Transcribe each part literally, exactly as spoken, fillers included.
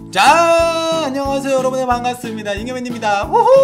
자, 안녕하세요 여러분. 반갑습니다. 잉여맨입니다.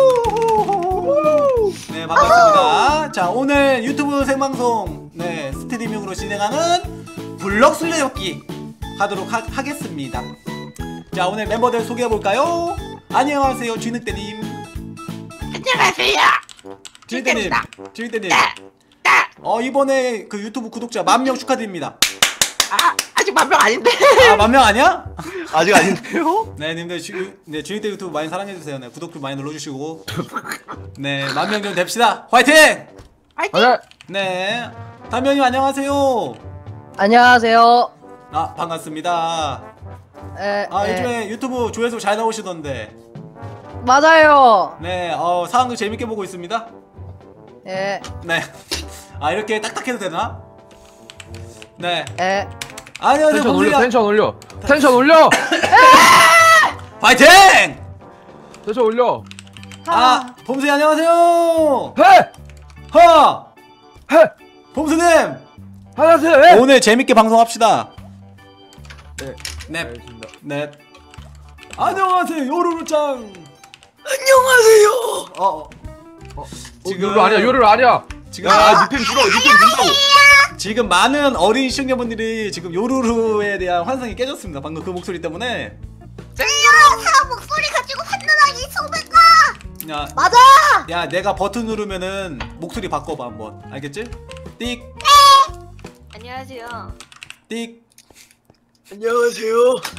네, 반갑습니다. 자, 오늘 유튜브 생방송 네 스트리밍으로 진행하는 블럭 술래잡기 하도록 하, 하겠습니다. 자, 오늘 멤버들 소개해볼까요? 안녕하세요 쥐늑대님. 안녕하세요 쥐늑대님. 쥐늑대님. 어, 이번에 그 유튜브 구독자 만 명 축하드립니다. 아, 아직 만 명 아닌데. 아, 만 명 아니야? 아직 아닌데요? 네, 님들 주, 네, 주인대 유튜브 많이 사랑해주세요. 네, 구독 좀 많이 눌러주시고. 네, 만 명 좀 됩시다. 화이팅! 화이팅! 네, 담명님 안녕하세요. 안녕하세요. 아, 반갑습니다. 에, 아, 에. 요즘에 유튜브 조회수 잘 나오시던데. 맞아요. 네, 어, 상황극 재밌게 보고 있습니다. 예, 네. 아, 이렇게 딱딱해도 되나? 네. 에. 안녕하세요, 텐션 올려, 범수야. 텐션 올려, 텐션 올려, 화이팅! 텐션 올려. 아, 범수야 안녕하세요. 해, 허! 해, 범수님! 안녕하세요. 해. 오늘 재밌게 방송합시다. 네, 네. 알겠습니다. 네. 안녕하세요, 요루루짱. 안녕하세요. 어, 어. 어, 지금- 요를 아니야, 요를 아니야. 지금 야, 니펜 줄어, 니펜 준다고. 지금 많은 어린 시청자분들이 지금 요루루에 대한 환상이 깨졌습니다. 방금 그 목소리 때문에. 사 목소리 가지고 판단하기 소백가. 야, 맞아. 야, 내가 버튼 누르면은 목소리 바꿔봐 한번. 알겠지? 띡, 안녕하세요. 띡. 안녕하세요.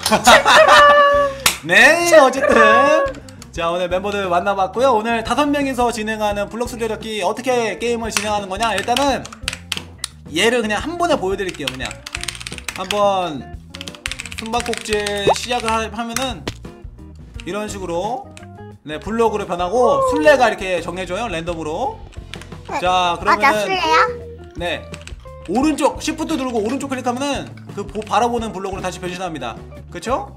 네, 어쨌든 자, 오늘 멤버들 만나봤고요. 오늘 다섯 명이서 진행하는 블록 술래잡기 어떻게 게임을 진행하는 거냐? 일단은 얘를 그냥 한 번에 보여드릴게요. 그냥 한번 숨바꼭질 시작을 하, 하면은 이런 식으로 네 블록으로 변하고 술래가 이렇게 정해져요. 랜덤으로. 자, 아, 나 그러면은 술래야? 네 오른쪽 시프트 누르고 오른쪽 클릭하면은 그 보, 바라보는 블록으로 다시 변신합니다. 그쵸?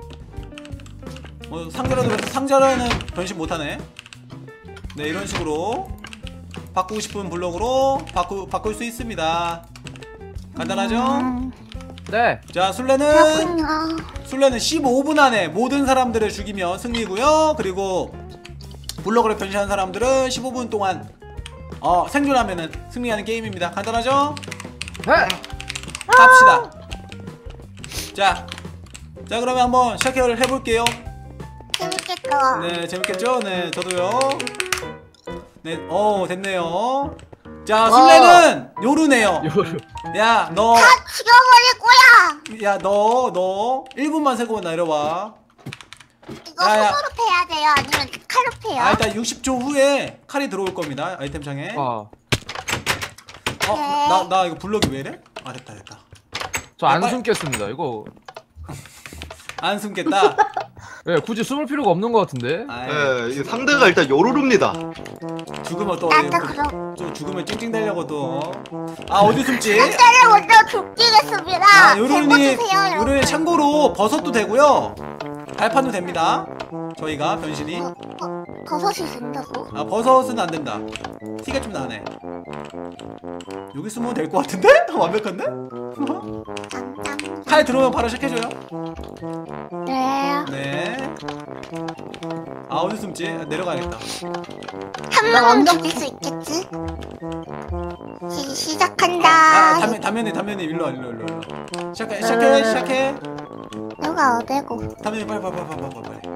어, 상자라도 상자라는 변신 못하네. 네, 이런 식으로 바꾸고 싶은 블록으로 바꾸 바꿀 수 있습니다. 간단하죠? 음, 네, 자, 술래는 그렇군요. 술래는 십오 분 안에 모든 사람들을 죽이면 승리고요. 그리고 블록으로 변신한 사람들은 십오 분 동안 어, 생존하면은 승리하는 게임입니다. 간단하죠? 해. 합시다. 자, 자 그러면 한번 시작을 해볼게요. 재밌겠다. 네, 재밌겠죠? 네, 저도요. 네, 어, 됐네요. 자, 술래는 요루네요. 요를. 야, 너, 다 죽여버릴 거야. 야, 너, 너, 일 분만 세고 내려와. 이거 야, 야. 손으로 패야 돼요? 아니면 칼로 패요? 아, 일단 육십 초 후에 칼이 들어올 겁니다. 아이템 창에. 어, 아, 나, 나 이거 블럭이 왜 이래? 아, 됐다, 됐다. 저 안 빨리- 숨겠습니다. 이거 안 숨겠다. 예, 굳이 숨을 필요가 없는 것 같은데. 아이, 네, 이게 상대가 일단 요루루입니다. 죽으면 또, 나도 또, 그럼 또 죽으면 찡찡대려고 또. 아, 어디 숨지? 상대를 먼저 죽이겠습니다. 아, 요런이 해보주세요, 요런이 참고로 버섯도 되고요. 발판도 됩니다. 저희가 변신이. 어, 어, 버섯이 된다고? 아, 버섯은 안 된다. 티가 좀 나네. 여기 숨으면 될 것 같은데? 완벽한데? 짱짱. 칼 들어오면 바로 시작해줘요. 네. 네. 아, 어디 숨지? 아, 내려가야겠다. 한 명은 죽일 수 있겠지? 시, 시작한다. 아, 담면, 담면이, 담면이 일로 와, 일로, 일로, 일로. 시작해, 시작해, 시작해. 누가 어디고? 담면이 빨리, 빨리, 빨리, 빨리, 빨리, 빨리.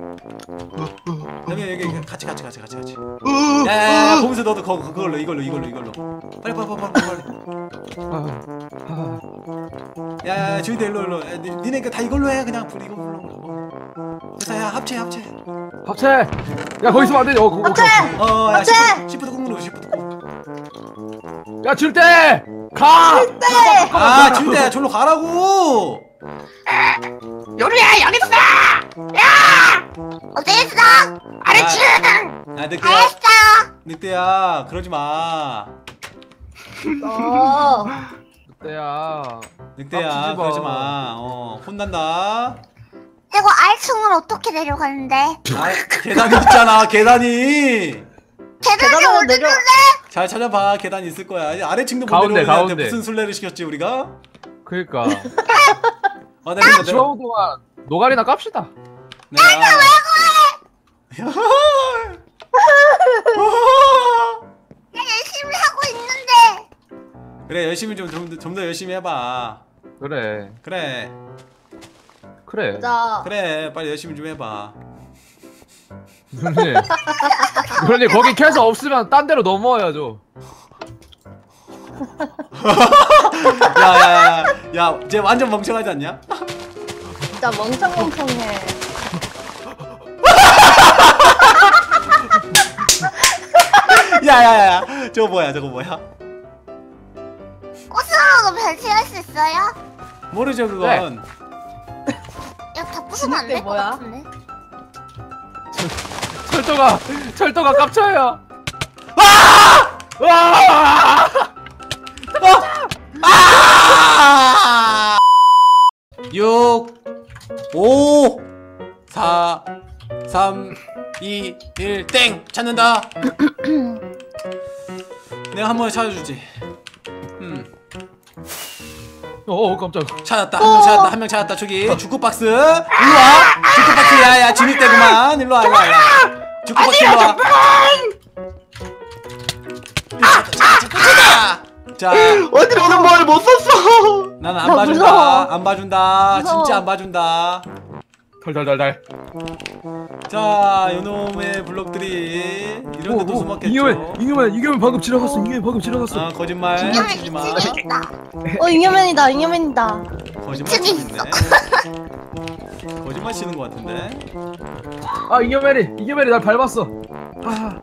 담면이 여기, 여기 같이, 같이, 같이, 같이, 같이. 으, 야, 야, 야, 거기서 너도 거, 그걸로, 이걸로, 이걸로, 이걸로. 빨리, 빨리, 빨리, 빨리, 빨리. 아, 아, 야, 야, 주인들 일로, 일로. 야, 니, 니네 다 이걸로 해, 그냥 불 이거 불러. 그래서 야, 합체, 합체. 합체. 야, 거기 있으면 안 돼. 어, 거, 거, 거. 어, 야, 합체! 시프트, 시프트 꾹 누르고, 시프트 꾹. 야, 줄 때. 가. 아, 주인들, 절로 가라고. 요리야 여기 있어! 야! 어디 있어? 아래층! 야, 늑대야, 알았어! 늑대야, 그러지 마. 어. 그때야. 늑대야, 깝치지 마. 그러지 마. 어, 혼난다. 이거 아래층을 어떻게 내려가는데? 아, 계단이 있잖아, 계단이. 계단이 계단으로 어디 내려- 있는데? 잘 찾아봐, 계단이 있을 거야. 이제 아래층도 못 가운데, 내려오는데 가운데. 무슨 술래를 시켰지 우리가? 그니까. 아, 내가 내가 주황 동안 노가리나 깝시다. 내가 나 열심히 하고 있는데. 그래 열심히 좀 좀 더 열심히 해봐. 그래. 그래 그래. 자, 그래 빨리 열심히 좀 해봐. 누님. 누님 거기 캐서 없으면 딴 데로 넘어와야죠. 야야야야 야, 쟤 완전 멍청하지 않냐? 진짜 멍청멍청해. 야야야 저거 뭐야 저거 뭐야? 꽃으로도 변신할 수 있어요? 모르죠 그건. 야, 다 부수면 안 될 것 뭐야? 같은데. 철도가 철도가 깝쳐요. 와! 와! 아! 육, 오, 사, 삼, 이, 일, 땡! 찾는다! 내가 한 번에 찾아주지. 음, 어 깜짝. 찾았다. 한 명 찾았다. 한 명 찾았다. 저기, 주크박스. 일로 와! 주크박스, 야, 야, 진입되구만. 일로 와, 일로 와. 일로 와. 주크박스, 일로 와. 찾았다. 자, 어디 오는 말을 못 썼어. 나는 안 나 봐준다. 무서워. 안 봐준다. 무서워. 진짜 안 봐준다. 달달달달. 자, 요놈의 블록들이 이런 데도 숨었겠죠. 이겨면 이겨면 이겨면 방금 지나갔어. 이겨면 방금 지나갔어. 아, 거짓말 이겨면 치지 마. 이층에 있다. 어, 잉여맨이다, 잉여맨이다. 거짓말 이층에 치고 있네. 거짓말 치는 것 같은데. 아 이겨면이 이겨면이 날 밟았어. 아,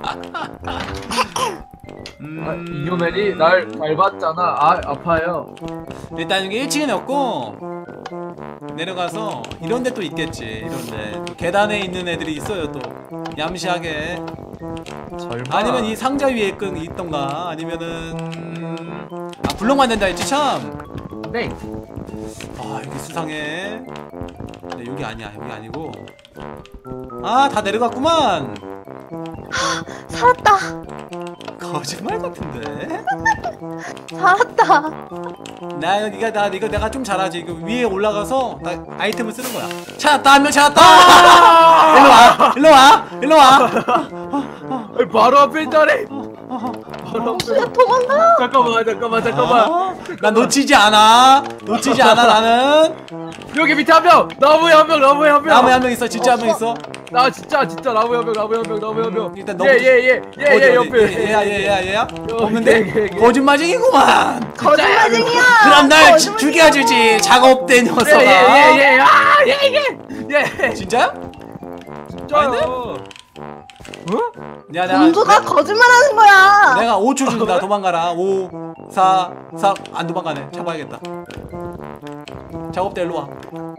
음, 아 이겨면이 날 밟았잖아. 아 아파요. 일단 여기 일 층에 넣고 내려가서 이런 데 또 있겠지. 이런 데. 또 계단에 있는 애들이 있어요, 또. 얌시하게. 설마. 아니면 이 상자 위에 끈 있던가. 아니면은 아, 블록 만든다 했지 참. 네. 아, 여기 수상해. 네, 여기 아니야. 여기 아니고. 아, 다 내려갔구만. 살았다. 거짓말 같은데. 살았다. 나 여기가 나 이거 내가 좀 잘하지. 이거 위에 올라가서 나 아이템을 쓰는 거야. 찾았다. 한 명 찾았다. 일로 와. 일로 와. 일로 와. 아니, 바로 앞에 있다네. 바로 앞에. 야, 도망가. 잠깐만 잠깐만 잠깐만. 아, 나 놓치지 않아. 놓치지 않아 나는. 여기 밑에 한 명. 나무에 한 명. 나무에 한 명. 나무에 한 명 있어. 진짜 한 명 있어. 나 진짜 진짜 나무에 한 명. 나무에 한 명. 나무에 한 명. 일단 너 예예예예예 옆에. 얘야 얘야 얘야. 예, 없는데 예, 예. 거짓말쟁이구만. 거짓말쟁이야. 그럼 날 거짓말- 죽여주지. 작업대 녀석아. 예예예예. 아예예 예. 진짜야? 진짜요. 어? 야, 내가 공주가 거짓말하는 거야. 내가 오 초 준다. 도망가라. 오, 사, 삼. 안 도망가네. 잡아야겠다. 작업대 일로 와.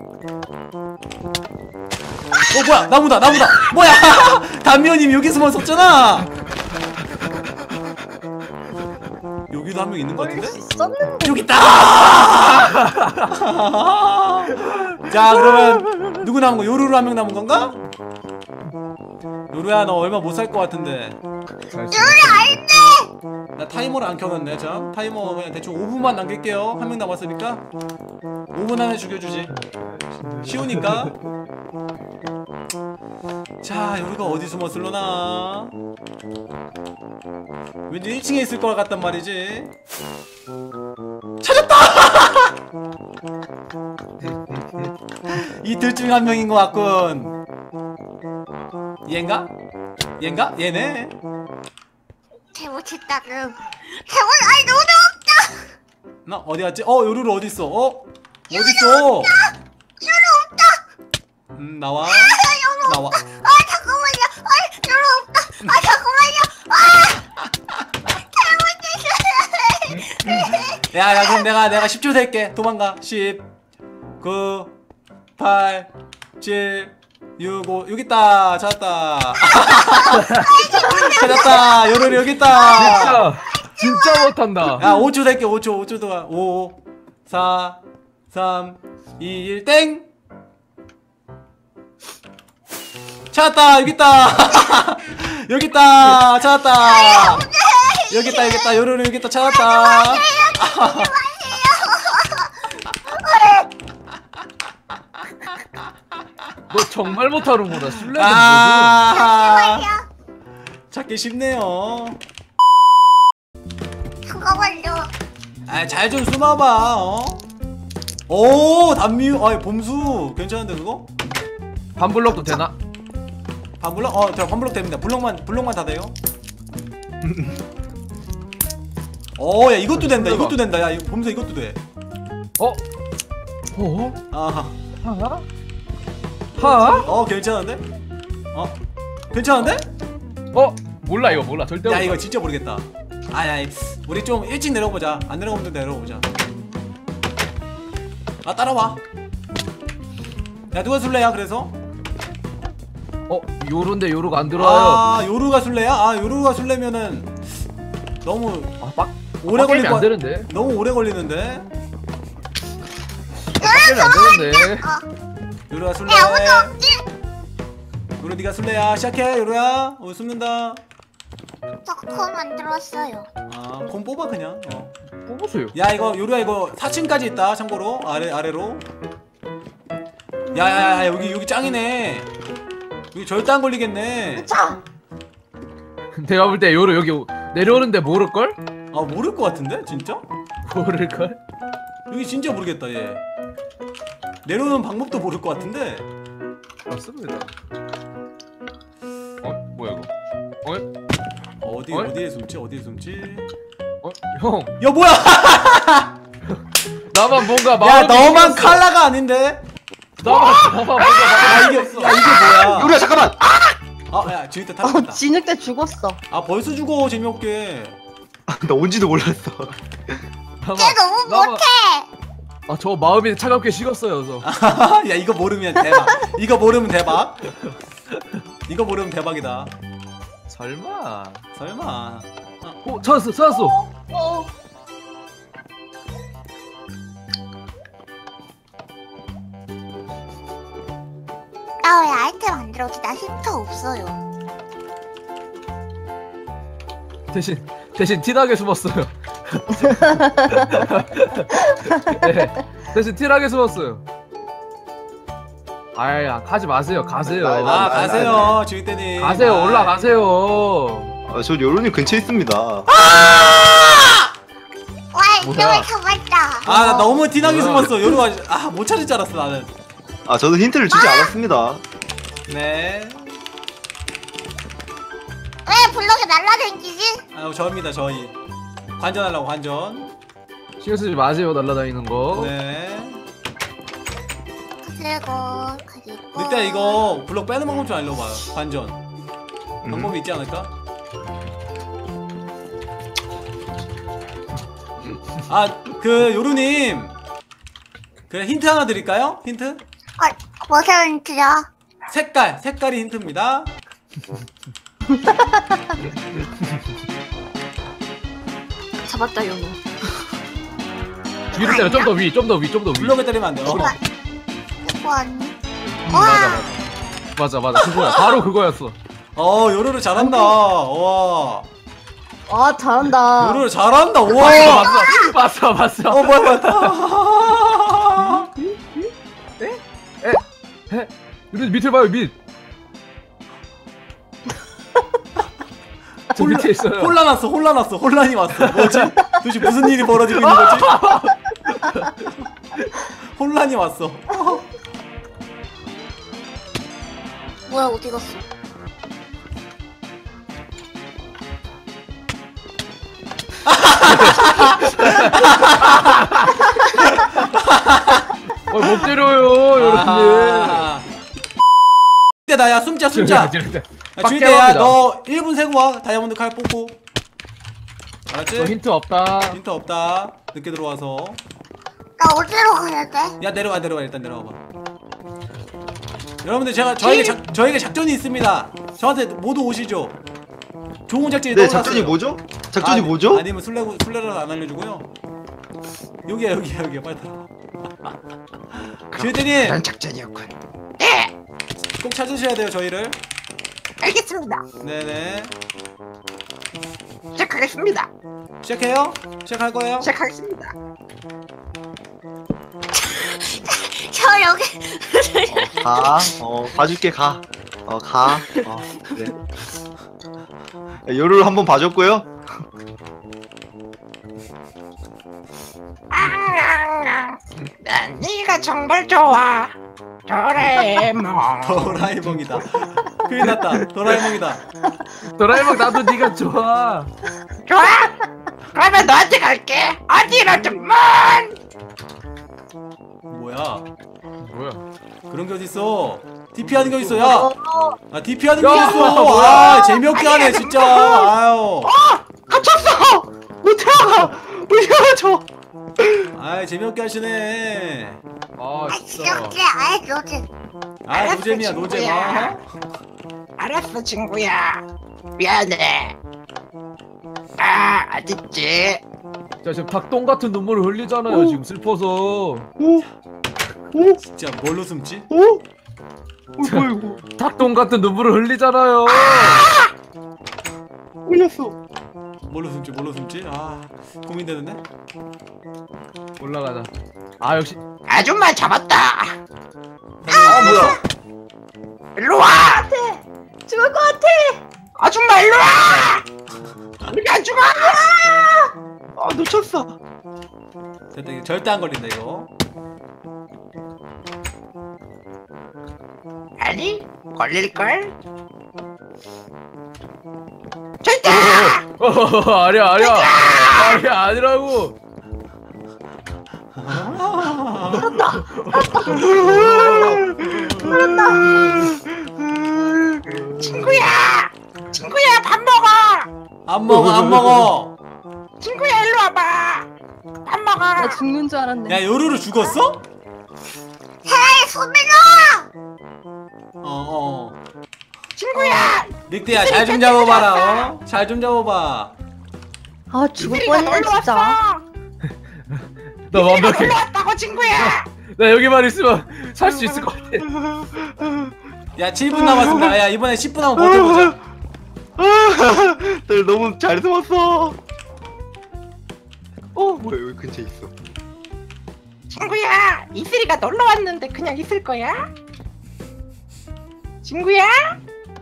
어 뭐야? 나무다. 나무다. 뭐야? 담미호님 여기 숨었었잖아. 여기도 한 명 있는 것 같은데? 있었는데. 여기 있다. 자, 그러면 누구 남은 거? 요루루 한 명 남은 건가? 요루야, 너 얼마 못 살 것 같은데. 나 타이머를 안 켜놨네. 자, 타이머 그냥 대충 오 분만 남길게요. 한 명 남았으니까 오 분 안에 죽여주지. 쉬우니까. 자, 요루가 어디 숨었을려나? 왠지 일 층에 있을 것 같단 말이지. 찾았다! 이 둘 중 한 명인 것 같군. 얘인가? 얘인가? 얘네. 잘못했다, 응. 잘못, 아니, 너무 없다. 나 어디 갔지? 어, 요루루 어디 있어? 어? 어디 있어? 요루 없다. 음, 나와. 요루 나와. 없다. 아, 잠깐만요. 아, 요루 없다. 아, 잠깐만요. 아! 잘못했어요. 야, 야, 그럼 내가 내가 십 초 셀게. 도망가. 십, 구, 팔, 칠, 육, 오. 여기 있다. 찾았다. 찾았다. 요루루 여기 있다. 진짜 진짜 못한다. 야, 오 초 셀게. 오 초. 오 초 동안. 오, 사, 삼, 이, 일, 땡. 찾았다. 여기 있다. 여기 있다. 찾았다. 여기 있다. 여기 있다. 요루루 여기 있다. 찾았다. 너 정말 못하는구나. 술래는 뭐든. 아, 잠시만요. 찾기 쉽네요. 잠깐만요. 아, 잘 좀 숨어봐. 어? 오, 단미유. 아, 봄수 괜찮은데 그거? 반블럭도 되나? 반블럭? 어, 저 반블럭 됩니다. 블럭만 블럭만 다 돼요. 어, 야 이것도 된다. 이것도 된다. 야, 이거 봄수 이것도 돼. 어? 어? 아하. 하? 하? 어, 괜찮은데? 어, 괜찮은데? 어? 몰라 이거 몰라 절대 야, 몰라. 이거 진짜 모르겠다. 아, 야, 우리 좀 일찍 내려보자. 안 내려오면 내려오자. 아, 따라와. 야, 누가 술래야? 그래서? 어? 요런데 요루가 안 들어와요. 아, 요루가 술래야? 아, 요루가 술래면은 너무 아, 빡 오래 걸릴 안 거 되는데. 너무 오래 걸리는데. 빡게임 안 되는데. 어. 요루가 술래. 야, 아무도 없지? 요루 네가 술래야. 시작해, 요루야. 어, 숨는다. 저 콩 만들었어요. 아, 곰 뽑아 그냥. 어. 뽑으세요. 야, 이거 요루야 이거 사 층까지 있다. 참고로 아래 아래로. 야야야, 여기 여기 짱이네. 여기 절대 안 걸리겠네. 자. 내가 볼 때 요루 여기 내려오는데 모를걸? 아, 모를 것 같은데 진짜? 모를걸? 여기 진짜 모르겠다 얘. 내려오는 방법도 모를 것 같은데. 맞습니다. 어? 뭐야 이거? 어? 어디 어이? 어디에 숨지? 어디에 숨지? 어? 형 야, 뭐야? 나만 뭔가 야, 마음이 너만 생겼어. 칼라가 아닌데? 나만 나만 뭔가 야, 마음이 이게 생겼어. 야, 이게 뭐야? 요리야 잠깐만. 아, 야, 지금 때 어, 타겠다. 진흙대 죽었어. 아, 벌써 죽어 재미없게. 아, 나 온지도 몰랐어. 나만 쟤 너무 나만- 못해. 아, 저 마음이 차갑게 식었어요. 저. 야, 이거 모르면 대박. 이거 모르면 대박. 이거 모르면 대박이다. 설마. 설마. 어, 찾았어, 찾았어. 어. 나 왜 아이템 안 들어오지? 나 힌트 없어요. 대신 대신 티나게 숨었어요. 네, 대신 티나게 숨었어요. 아야, 가지 마세요. 가세요. 나, 나, 아, 나, 가세요. 주인대님. 가세요. 아. 올라가세요. 아, 저 요런이 근처에 있습니다. 와, 뭐야? 이걸 잡았다. 아, 나 너무 티나게 뭐야? 숨었어. 요루가 아, 못 찾을 줄 알았어, 나는. 아, 저도 힌트를 주지 않았습니다. 네. 왜 블럭이 날라다니지? 아, 저입니다, 저희. 관전하려고 관전. 신경 쓰지 마세요. 날라다니는 거. 네. 그리고 그리고 늑대 이거 블럭 빼는 방법 좀 알려봐요. 관전. 음. 방법이 있지 않을까? 아, 그 요루님. 그 힌트 하나 드릴까요? 힌트? 아, 무슨 힌트죠? 색깔, 색깔이 힌트입니다. 잡았다, 요루. 위로 때려. 좀 더 위. 좀 더 위. 좀 더 위. 블럭에 때리면 안 돼요. 이거 이거 아니? 음, 맞아, 맞아. 맞아, 맞아. 그거야. 바로 그거였어. 어, 요루를 잘한다. 와. 아, 잘한다. 요루를 잘한다. 봤어, 와. 봤어. 봤어, 봤어. 어, 뭐야, 뭐야. 에? 밑 밑을 봐요. 밑. 저 밑에 있어요. 혼란났어, 혼란났어, 혼란이 왔어. 뭐지? 도대체 무슨 일이 벌어지고 있는 거지? 혼란이 왔어. 뭐야 어디 갔어? 어, 못 때려요, 여러분들. 아. 주인대다, 야, 숨자, 숨자. 야, 주인대야, 너 일 분 세고 와. 다이아몬드 칼 뽑고. 저 알았지? 힌트 없다. 힌트 없다. 늦게 들어와서. 나 어디로 가야 돼? 야, 내려와, 내려와. 일단 내려와봐. 여러분들, 제가 저에게 작, 저에게 작전이 있습니다. 저한테 모두 오시죠. 좋은 작전이 네, 떠올랐어요. 작전이 뭐죠? 작전이 아니, 뭐죠? 아니면 술래고 술래라도 안 알려주고요. 여기야, 여기야, 여기야. 빨리 따라. 주인대님, 그런 작전이었군. 꼭 찾으셔야 돼요, 저희를. 알겠습니다. 네네. 시작하겠습니다. 시작해요? 시작할 거예요? 시작하겠습니다. 저 여기 어, 가. 어, 봐줄게, 가. 어, 가. 어, 그래. 야, 요루루 한번 봐줬고요. 아, 난 네가 정말 좋아. 도라에몽. 도라에몽이다. 큰일 났다. 도라에몽이다. 도라에몽 나도 네가 좋아. 좋아? 그러면 너한테 갈게. 어디로 좀 뭐야? 뭐야? 그런 게 어딨어? 디피 하는 게 어딨어? 야! 아 디피 하는 게 야, 어딨어? 뭐야? 아 재미없게 하네 진짜. 아유. 갇혔어. 못 들어가. 못 들어가죠. 아 재미없게 하시네. 아 아 진짜. 이렇게 아예 너지. 아 노잼이야 노잼. 아. 알았어 친구야. 미안해. 아 어딨지? 자 지금 닭똥 같은 눈물을 흘리잖아요. 지금 슬퍼서. 오, 오, 진짜 뭘로 숨지? 오. 어, 뭐야, 이거. 닭똥 같은 눈물을 흘리잖아요. 올렸어. 뭘로 숨지? 뭘로 숨지? 아 고민되는데? 올라가자. 아 역시. 아줌마 잡았다. 아, 뭐야. 일로 와. 죽을 것 같아. 아줌마 일로 와. 우리 안 죽어. 아, 놓쳤어. 됐다 이거 절대 안 걸린다 이거. 아니 걸릴걸? 절대. 어, 아니야 아니야. 아니야 아니라고. 친구야. 친구야 밥 먹어. 안 먹어 안 먹어. 친구야 일로 와봐. 밥 먹어. 나 죽는 줄 알았네. 야 요루루 죽었어? 헤이 소민아. 어어. 친구야. 늑대야 잘 좀 잡아봐라. 어? 잘 좀 잡아봐. 아 죽을 이슬이가 뻔했네 놀러 진짜. 왔어. 나 이슬이가 완벽해. 놀러 왔다고 친구야. 나 여기만 있으면 살 수 있을 것 같아. 야 칠 분 남았습니다. 야 이번에 십 분 한번 버텨보자. 들 너무 잘 숨었어. 어, 뭐야, 여기 근처에 있어. 친구야. 이슬이가 놀러 왔는데 그냥 있을 거야? 친구야? 야,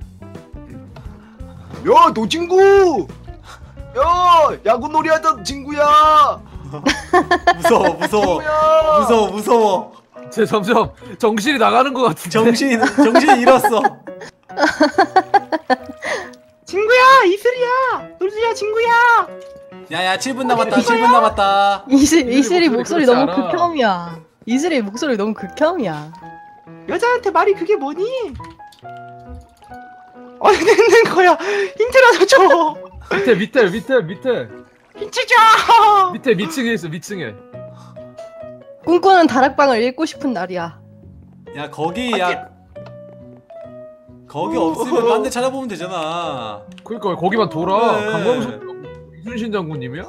너 친구! 야, 야구놀이 하던 친구야! 무서워 무서워 친구야! 무서워 무서워. 제 점점 정신이 나가는 것 같은데. 정신 정신 잃었어. 친구야 이슬이야. 놀수야 친구야. 야야 칠 분 남았다. 칠 분 남았다. 이슬 이슬이 목소리 목소리 그렇지 너무 않아. 극혐이야. 이슬이 목소리 너무 극혐이야. 여자한테 말이 그게 뭐니? 어디 있는 거야? 힌트라도 줘. 밑에 밑에 밑에 밑에 힌트 줘. 밑에 미층에 있어 미층에. 꿈꾸는 다락방을 읽고 싶은 날이야. 야 거기 야 거기 없으면 딴 데 찾아보면 되잖아. 그러니까 거기만 돌아. 네. 강광석 이순신 장군님이야?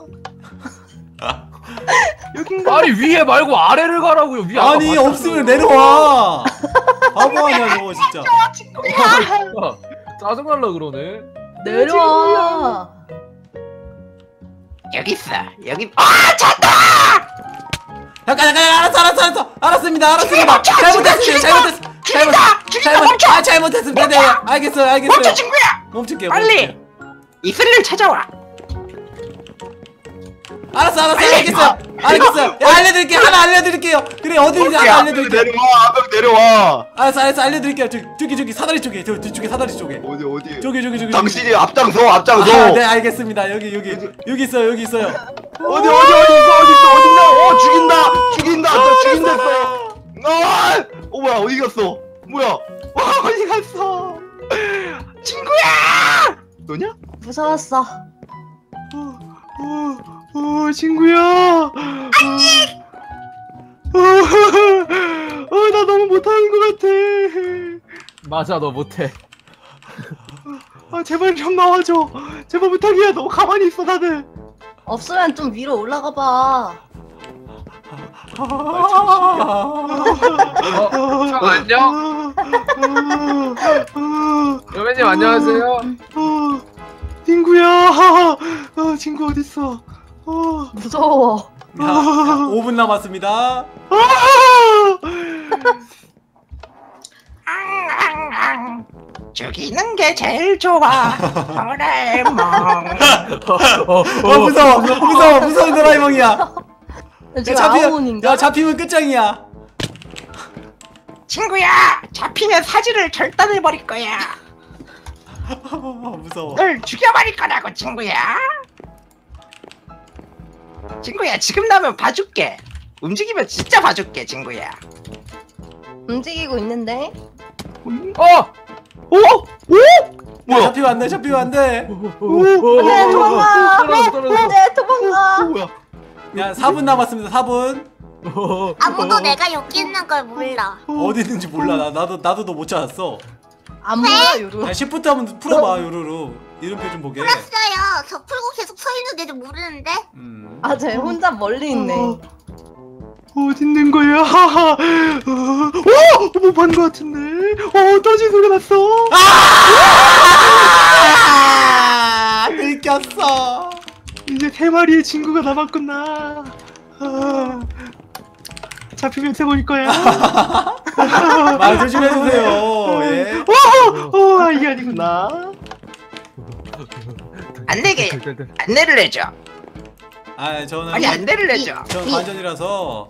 여긴가? 아니 위에 말고 아래를 가라고요. 위 아까 아니 봤잖아. 없으면 내려와. 바보 아니야 저거 진짜. 아, 짜증날라 그러네. 내려와. 여기 있어. 여기. 아 찾다. 잠깐 잠깐 알았어 알았어 알았어 알았습니다 알았습니다. 멈춰, 잘못했습니다 죽인다, 잘못했 잘못 죽인다, 죽인다, 잘못 멈춰. 아 잘못했습니다. 네 알겠어요 알겠어요. 멈춰 친구야. 멈출게요. 빨리. 멈출게요. 이슬이를 찾아와. 알았어 알았어 빨리. 알겠어요 알겠어요. 야, 알려드릴게요 하나 알려드릴게요. 그래 어디인지 하나 알려드릴게요. 내려와, 앞에 내려와. 알았어 알았어 알려드릴게요. 저기 저기 저기 사다리 쪽에 저 뒤쪽에 사다리 쪽에 어디, 어디? 저기 저기 저기 당신이 앞장서, 앞장서. 아, 네 알겠습니다. 여기 여기 여기 있어요 여기 있어요. 어디, 어디, 어디 있어, 어디 있어, 어딨냐? 어, 죽인다, 죽인다, 저 죽인다 했어. 아, 어, 뭐야, 어디 갔어? 뭐야? 와, 어디 갔어? 친구야. 너냐? 무서웠어. 어, 어, 친구야. 안녕. 어, 어, 나 너무 못하는 것 같아. 맞아 너 못해. 아, 제발 좀 나와줘. 제발 부탁이야. 너 가만히 있어, 다들. 없으면 좀 위로 올라가 봐. 어, 참 안녕. 여배님 안녕하세요. 어, 친구야. 아, 친구 어딨어? 어. 무서워. 야, 야, 오 분 남았습니다. 아! 앙앙앙. 죽이는 게 제일 좋아. 도라에몽. 어 무서워 무서워 무서운 도라에몽이야. 야, 지금 잡히면 아몬인가? 야 잡히면 끝장이야. 친구야, 잡히면 사지를 절단해 버릴 거야. 무서워. 널 죽여버릴 거라고, 친구야. 친구야, 지금 나면 봐줄게. 움직이면 진짜 봐줄게, 친구야. 움직이고 있는데. 어! 오! 오! 뭐야? 잡히면 안 돼. 잡히면 안 돼. 네, 도망가. 떨어졌어, 떨어졌어. 네, 도망가. 뭐야? 야 사 분 남았습니다. 사 분. 아무도 내가 여기 있는 걸 몰라. 어디 있는지 몰라. 나 나도 나도 너 못 찾았어. 안 보여, 요루. 야 시프트 한번 풀어봐 요루루. 이름표 좀 보게. 풀었어요. 저 풀고 계속 서 있는데도 모르는데. 음. 아, 쟤 혼자 멀리 있네. 어디 있는 거야? 하하. 어, 못 본 거 같은데. 어, 떨어진 소리가 났어. 아! 들켰어. 이제 세 마리의 친구가 남았구나. 아, 잡히면 세버릴 거야. 말 조심해 주세요. 예. 어, 어, 아, 이게 아니구나. 안내게, 안내를 해줘. 아 저는 아니, 안내를 해줘. 전 관전이라서.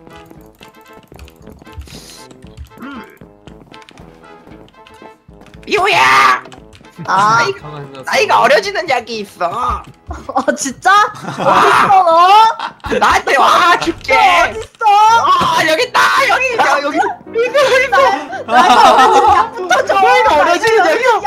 미호야! 아, 나이가, 나이가 어려지는 약이 있어. 아, 진짜? 어딨어, 너? 나한테 와, 줄게. 어딨어? 아, 여기 있다, 여기 있다, 여기. 나이가 어려진 약부터 줘. 나이가 어려지는 약이야.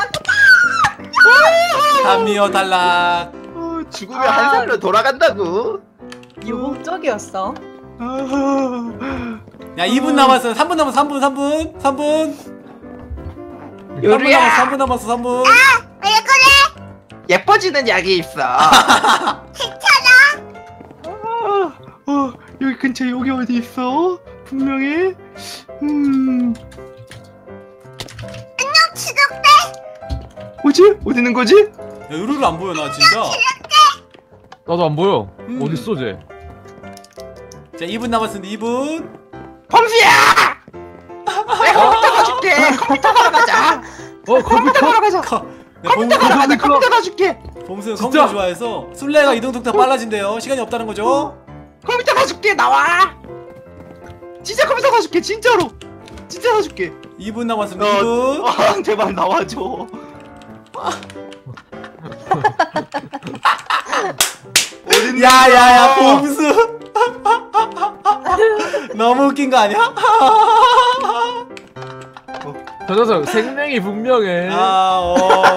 담미어 탈락. 어, 죽으면 한 살로 돌아간다고. 유목적이었어. 아, 야 이 분 남았어. 삼 분 남았어. 삼 분 삼 분 삼 분. 요루야. 삼 분 남았어. 삼 분. 왜 그래? 예뻐지는 약이 있어. 어, 어, 여기 근처에 여기 어디 있어? 분명히. 음, 지금 뭐지? 어디 있는 거지? 야 요루루 안 보여 나 진짜. 나도 안 보여. 음. 어딨어, 쟤? 자 이 분 남았습니다. 이 분. 범수야! 내가 컴퓨터 가줄게. 컴퓨터 가러 가자. 어, 컴퓨터! 가러 가자. 야, 컴퓨터 가러 가자. 컴퓨터 가줄게. 봄수는 진짜? 컴퓨터 좋아해서 술래가 이동 속도가 빨라진대요. 시간이 없다는 거죠? 컴퓨터 가줄게. 나와. 진짜 컴퓨터 가줄게. 진짜로. 진짜 가줄게. 이 분 남았습니다. 어, 이 분. 아, 제발 나와줘. 어딨냐? 야야야 봄수. 너무 웃긴 거 아니야? 저 녀석 생명이 분명해. 아 어.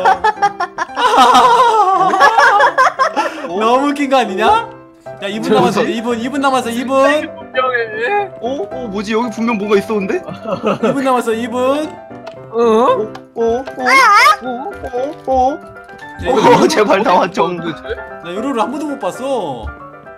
너무 웃긴 거 아니냐? 야 이 분 저 남았어. 녀석. 이 분 이 분 남았어. 이 생명이 분. 분명해. 어? 어, 뭐지? 여기 분명 뭔가 있었는데? 이 분 남았어. 이 분. 어? 어? 어? 어? 어? 어? 야, 어, 이거 제발 나와줘. 도대체? 나 요루루 한 번도 못 봤어.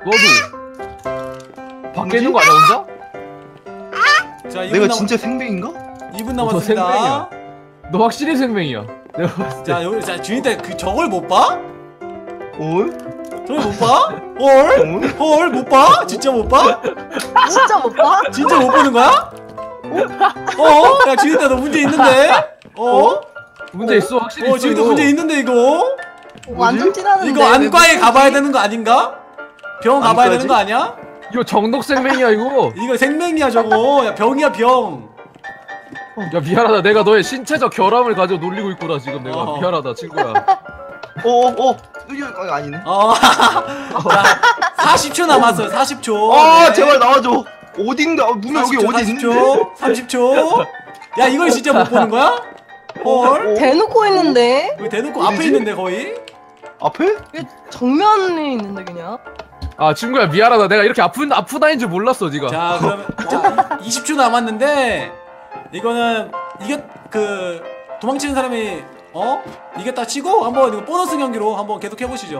너도 밖에 있는 거 아니야, 혼자? 자 이 분 내가 남 진짜 생명인가? 이 분 어, 저 남았습니다. 생명이야. 너 확실히 생명이야. 내가 봤을 때. 자 요, 자 주인들 그 저걸 못 봐? 어? 저걸 못 봐? 헐? 어? 헐 못 봐? 진짜 못 봐? 진짜 못 봐? 진짜 못 보는 거야? 어? 야 주인들 너 문제 있는데? 어? 문제 있어, 확실히 어 있어. 주인들 이거. 문제 있는데 이거? 완전 티나는데. 이거 안과에 가봐야 되는 거 아닌가? 병원 가봐야 안과지? 되는 거 아니야? 이거 정독 생명이야, 이거. 이거 생명이야 저거. 야 병이야 병. 야, 미안하다. 내가 너의 신체적 결함을 가지고 놀리고 있구나, 지금 내가. 어. 미안하다, 친구야. 어? 어? 이거 아니네. 어. 자 사십 초 남았어요. 사십 초. 아, 네. 제발 나와줘. 어딘가? 분명 여기 어디 사십 초, 있는데? 삼십 초. 야 이걸 진짜 못 보는 거야? 헐? 대놓고 있는데? 왜 대놓고 앞에 어디지? 있는데 거의? 앞에? 이게 정면에 있는데, 그냥? 아, 친구야, 미안하다. 내가 이렇게 아픈, 아프다인 줄 몰랐어, 니가. 자 그러면 자, 이십 초 남았는데 이거는 이게 그 도망치는 사람이 어 이겼다 치고 한번 이거 보너스 경기로 한번 계속 해보시죠.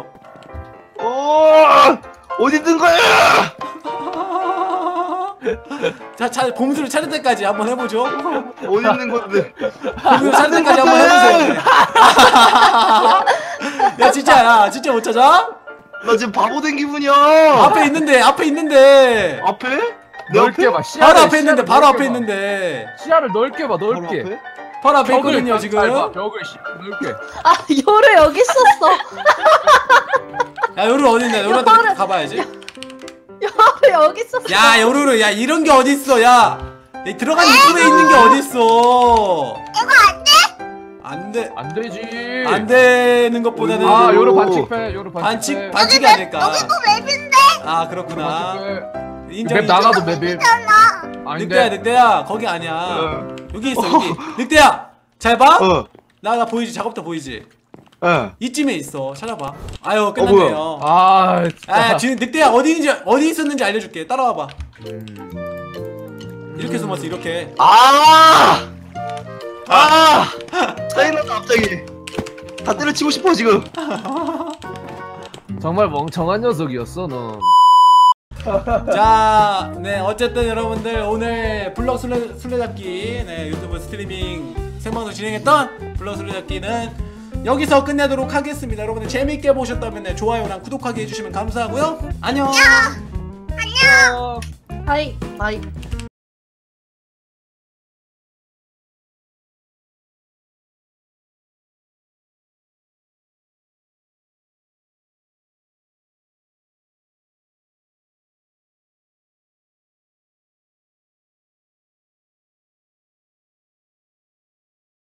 어? 어디 있는 거야? 자, 자 봄수를 찾을 때까지 한번 해보죠. 어디 있는 건데? 봄수를 찾을 때까지 한번 해보세요. 네. 야 진짜 야 진짜 못 찾아? 나 지금 바보 된 기분이야. 앞에 있는데 앞에 있는데 앞에? 내 넓게 앞에? 봐. 시야를, 바로 앞에 있는데 시야를 바로 넓게 앞에 봐. 있는데 시야를 넓게 봐. 바로 넓게. 앞에? 바로 앞에 벽을 있거든요 딱 지금. 잘 봐, 벽을 시 넓게. 아 요래 여기 있었어. 야 요루 어딨냐 요루한테 요루를- 가봐야지. 요래 여기 있었어. 야 요루루 야 이런 게 어딨어 야. 야, 들어간 입구에 있는 게 어딨어. 이거 안 돼? 안돼 안 되지. 안 되는 것보다는 아, 요로 반칙 패. 요로 반칙. 반칙 패. 반칙이 맵- 아닐까. 여기도 맵인데? 아 그렇구나. 반칙 패. 인정. 맵 나가도 맵이. 잖아. 늑대야 아닌데. 늑대야 거기 아니야. 어. 여기 있어 여기. 늑대야 잘 봐. 어. 나 나 보이지 작업대 보이지. 예. 이쯤에 있어 찾아봐. 아유 끝났네요. 아, 진짜. 아 지금 늑대야 어디 있는지 어디 있었는지 알려줄게. 따라와봐. 이렇게 숨었어 이렇게. 아! 아! 짜증난다 갑자기. 다 때려치고 싶어 지금. 정말 멍청한 녀석이었어, 너. 자, 네 어쨌든 여러분들 오늘 블럭 술래, 술래잡기 네, 유튜브 스트리밍 생방송 진행했던 블럭 술래잡기는 여기서 끝내도록 하겠습니다. 여러분들 재밌게 보셨다면 네, 좋아요랑 구독하기 해주시면 감사하고요. 안녕. 안녕. 하이 바이.